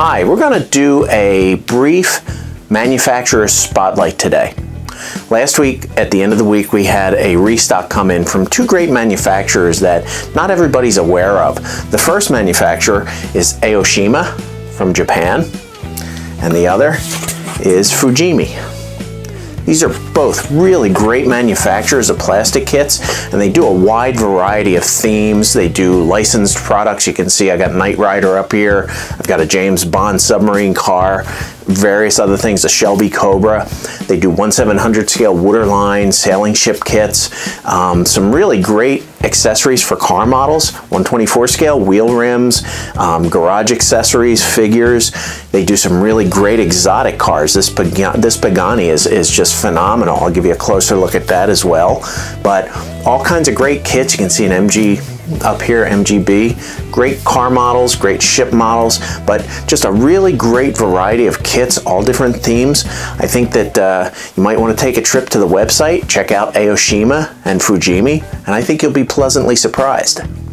Hi, we're going to do a brief manufacturer spotlight today. Last week, at the end of the week, we had a restock come in from two great manufacturers that not everybody's aware of. The first manufacturer is Aoshima from Japan, and the other is Fujimi. These are both really great manufacturers of plastic kits, and they do a wide variety of themes. They do licensed products. You can see I got Knight Rider up here. I've got a James Bond submarine car, various other things, a Shelby Cobra. They do 1/700 scale waterline sailing ship kits, some really great accessories for car models, 1/24 scale wheel rims, garage accessories, figures. They do some really great exotic cars. This Pagani is just phenomenal. I'll give you a closer look at that as well. But all kinds of great kits. You can see an MG up here, MGB. Great car models, great ship models, but just a really great variety of kits, all different themes. I think that you might want to take a trip to the website, check out Aoshima and Fujimi, and I think you'll be pleasantly surprised.